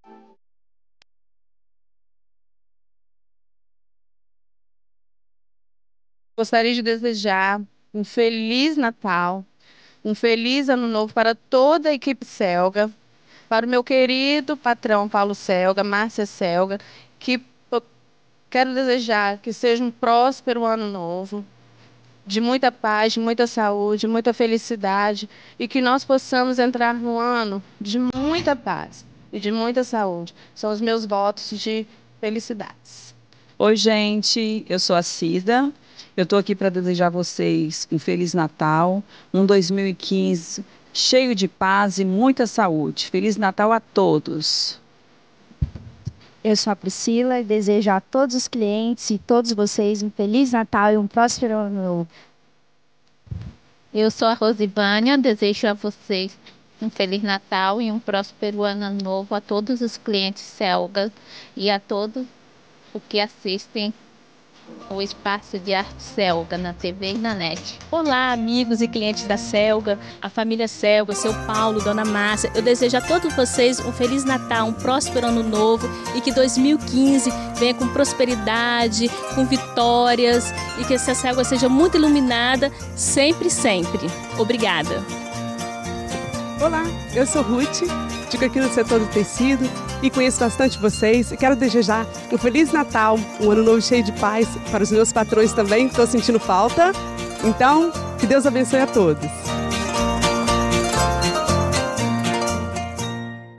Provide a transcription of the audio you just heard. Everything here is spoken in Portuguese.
Gostaria de desejar um feliz Natal, um feliz Ano Novo para toda a equipe Selga, para o meu querido patrão Paulo Selga, Márcia Selga, que eu quero desejar que seja um próspero Ano Novo, de muita paz, de muita saúde, muita felicidade e que nós possamos entrar no ano de muita paz e de muita saúde. São os meus votos de felicidades. Oi, gente, eu sou a Cida. Eu estou aqui para desejar a vocês um Feliz Natal, um 2015 cheio de paz e muita saúde. Feliz Natal a todos. Eu sou a Priscila e desejo a todos os clientes e todos vocês um Feliz Natal e um próspero Ano Novo. Eu sou a Rosivânia, desejo a vocês um Feliz Natal e um próspero Ano Novo a todos os clientes Selga e a todos os que assistem o Espaço de Arte Selga na TV e na net. Olá, amigos e clientes da Selga, a família Selga, seu Paulo, Dona Márcia. Eu desejo a todos vocês um Feliz Natal, um próspero Ano Novo e que 2015 venha com prosperidade, com vitórias e que essa Selga seja muito iluminada sempre, sempre. Obrigada. Olá, eu sou Ruth, fico aqui no setor do tecido e conheço bastante vocês. E quero desejar um Feliz Natal, um Ano Novo cheio de paz para os meus patrões também, que estou sentindo falta. Então, que Deus abençoe a todos.